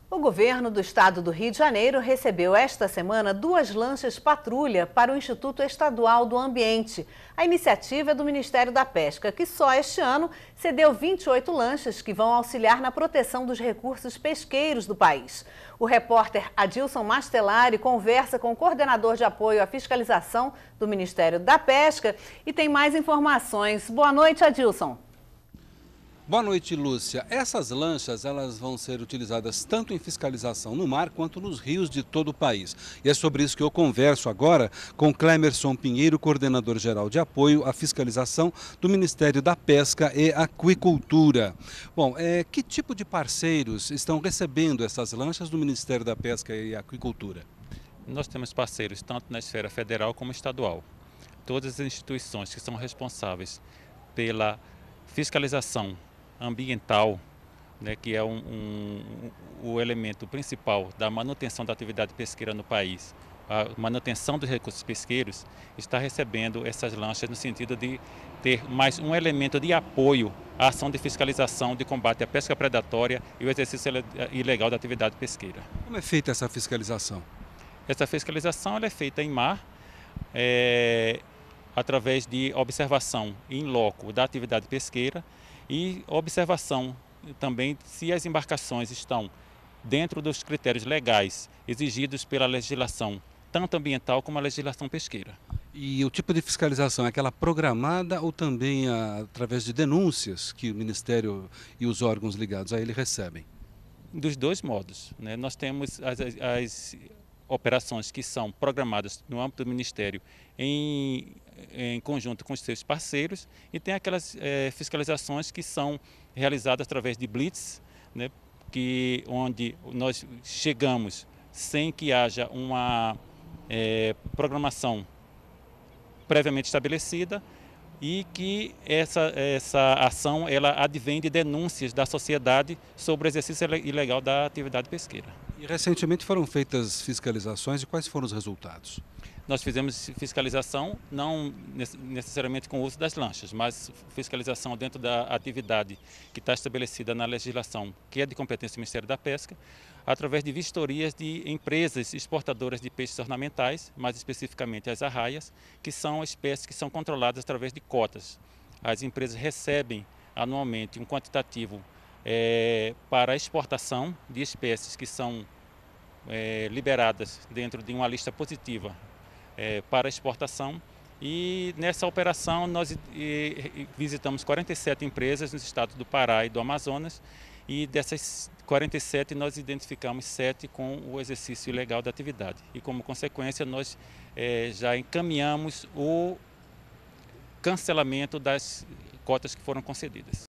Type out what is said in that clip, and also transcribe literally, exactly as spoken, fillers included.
O governo do estado do Rio de Janeiro recebeu esta semana duas lanchas patrulha para o Instituto Estadual do Ambiente. A iniciativa é do Ministério da Pesca, que só este ano cedeu vinte e oito lanchas que vão auxiliar na proteção dos recursos pesqueiros do país. O repórter Adilson Mastelari conversa com o coordenador de apoio à fiscalização do Ministério da Pesca e tem mais informações. Boa noite, Adilson. Boa noite, Lúcia. Essas lanchas elas vão ser utilizadas tanto em fiscalização no mar quanto nos rios de todo o país. E é sobre isso que eu converso agora com Clemerson Pinheiro, coordenador-geral de apoio à fiscalização do Ministério da Pesca e Aquicultura. Bom, é, que tipo de parceiros estão recebendo essas lanchas do Ministério da Pesca e Aquicultura? Nós temos parceiros tanto na esfera federal como estadual. Todas as instituições que são responsáveis pela fiscalização ambiental, né, que é um, um, o elemento principal da manutenção da atividade pesqueira no país, a manutenção dos recursos pesqueiros, está recebendo essas lanchas no sentido de ter mais um elemento de apoio à ação de fiscalização de combate à pesca predatória e o exercício ilegal da atividade pesqueira. Como é feita essa fiscalização? Essa fiscalização ela é feita em mar, é, através de observação em loco da atividade pesqueira e observação também se as embarcações estão dentro dos critérios legais exigidos pela legislação, tanto ambiental como a legislação pesqueira. E o tipo de fiscalização é aquela programada ou também através de denúncias que o Ministério e os órgãos ligados a ele recebem? Dos dois modos, né? Nós temos as, as operações que são programadas no âmbito do Ministério em, em conjunto com os seus parceiros e tem aquelas é, fiscalizações que são realizadas através de blitz, né, que, onde nós chegamos sem que haja uma é, programação previamente estabelecida e que essa, essa ação ela advém de denúncias da sociedade sobre o exercício ilegal da atividade pesqueira. E recentemente foram feitas fiscalizações e quais foram os resultados? Nós fizemos fiscalização, não necessariamente com o uso das lanchas, mas fiscalização dentro da atividade que está estabelecida na legislação, que é de competência do Ministério da Pesca, através de vistorias de empresas exportadoras de peixes ornamentais, mais especificamente as arraias, que são espécies que são controladas através de cotas. As empresas recebem anualmente um quantitativo é, para exportação de espécies que são é, liberadas dentro de uma lista positiva É, para exportação e nessa operação nós e, e, visitamos quarenta e sete empresas nos estados do Pará e do Amazonas e dessas quarenta e sete nós identificamos sete com o exercício ilegal da atividade e como consequência nós é, já encaminhamos o cancelamento das cotas que foram concedidas.